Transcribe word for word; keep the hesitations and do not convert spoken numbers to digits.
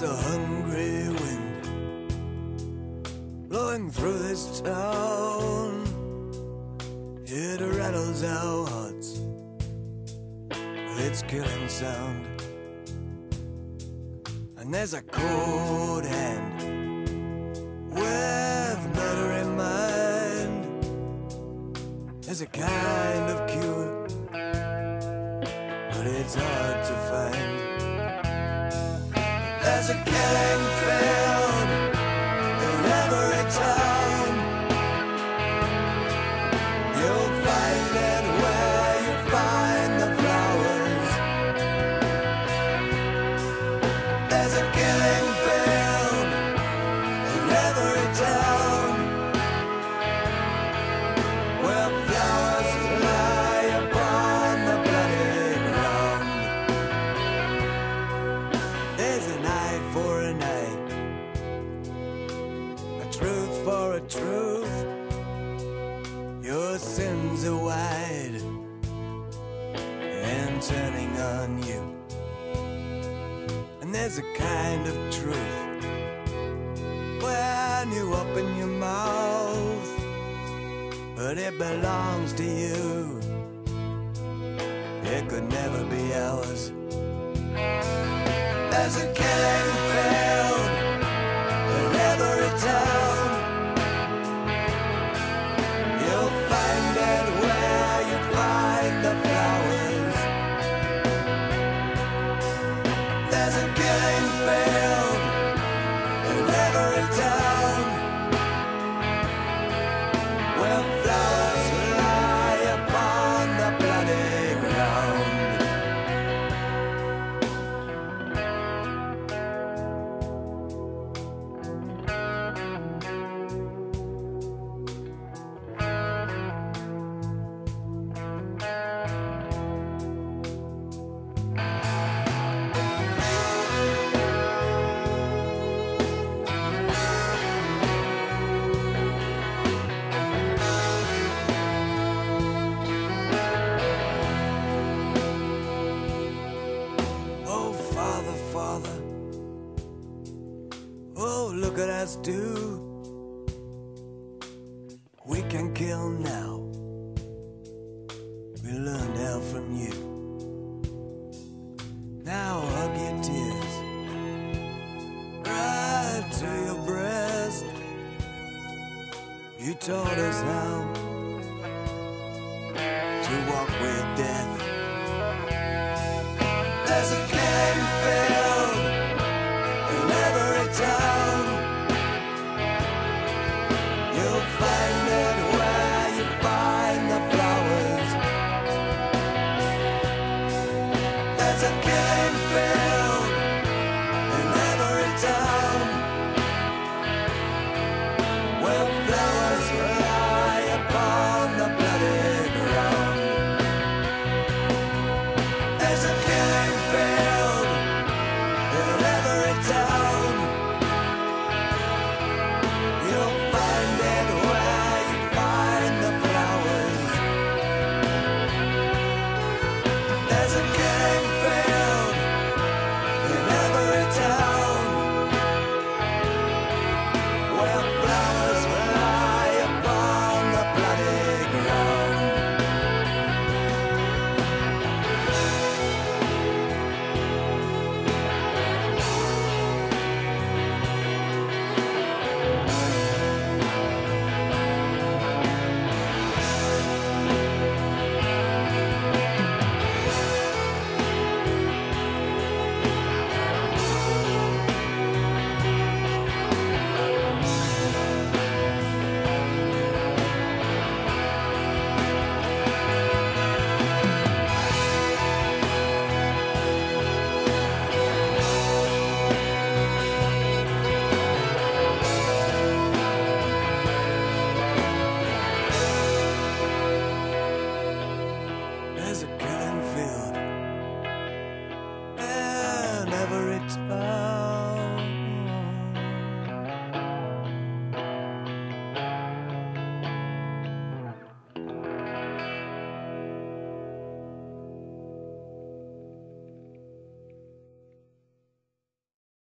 a hungry wind blowing through this town. It rattles our hearts with its killing sound. And there's a cold hand with murder in mind. There's a kind of cure, but it's hard to find. There's a killing field in every town. You'll find it where you find the flowers. There's a killing field in every town, where flowers lie upon the bloody ground. There's an eye for an eye, a truth for a truth. Your sins are wide and turning on you. And there's a kind of truth when you open your mouth, but it belongs to you. It could never be ours. There's a killing field in every town. You'll find it where you find the flowers. There's a killing field in every town, where flowers lie upon the bloody ground. Father, oh, look at us do. We can kill now. We learned hell from you. Now hug your tears right to your breast. You taught us how to walk with death.